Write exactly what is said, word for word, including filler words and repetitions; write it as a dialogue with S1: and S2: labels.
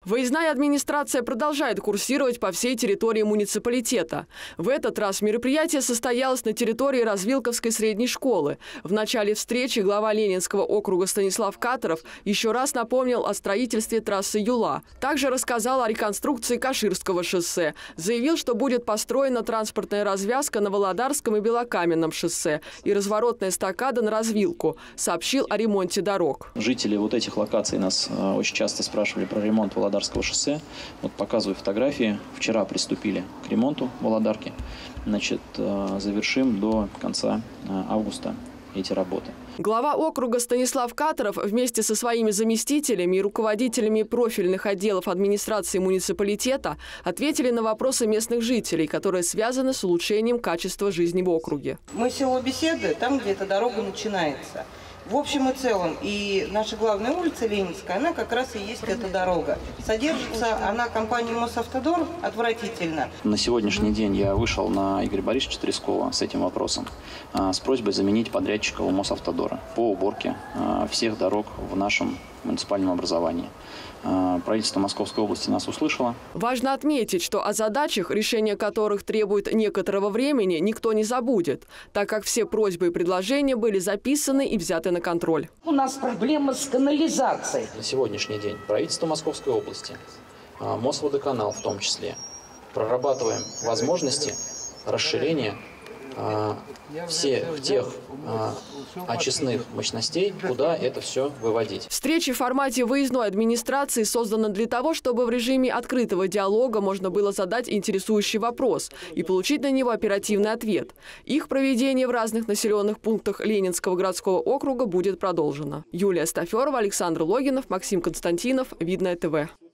S1: Выездная администрация продолжает курсировать по всей территории муниципалитета. В этот раз мероприятие состоялось на территории Развилковской средней школы. В начале встречи глава Ленинского округа Станислав Катаров еще раз напомнил о строительстве трассы Юла. Также рассказал о реконструкции Каширского шоссе. Заявил, что будет построена транспортная развязка на Володарском и Белокаменном шоссе и разворотная эстакада на развилку. Сообщил о ремонте дорог.
S2: Жители вот этих локаций нас э, очень часто спрашивали про ремонт Володарского шоссе. Вот показываю фотографии. Вчера приступили к ремонту Володарки. Значит, э, завершим до конца э, августа эти работы.
S1: Глава округа Станислав Катаров вместе со своими заместителями и руководителями профильных отделов администрации муниципалитета ответили на вопросы местных жителей, которые связаны с улучшением качества жизни в округе.
S3: Мы село Беседы, там, где эта дорога начинается. В общем и целом, и наша главная улица Ленинская, она как раз и есть эта дорога. Содержится она компанией Мосавтодор отвратительно.
S2: На сегодняшний день я вышел на Игоря Борисовича Трескова с этим вопросом, с просьбой заменить подрядчика у Мосавтодора по уборке всех дорог в нашем муниципальном образовании. Правительство Московской области нас услышало.
S1: Важно отметить, что о задачах, решение которых требует некоторого времени, никто не забудет, так как все просьбы и предложения были записаны и взяты на контроль.
S4: У нас проблема с канализацией.
S2: На сегодняшний день правительство Московской области, Мосводоканал в том числе, прорабатываем возможности расширения всех тех а, очистных мощностей, куда это все выводить.
S1: Встречи в формате выездной администрации созданы для того, чтобы в режиме открытого диалога можно было задать интересующий вопрос и получить на него оперативный ответ. Их проведение в разных населенных пунктах Ленинского городского округа будет продолжено. Юлия Стаферова, Александр Логинов, Максим Константинов, Видное ТВ.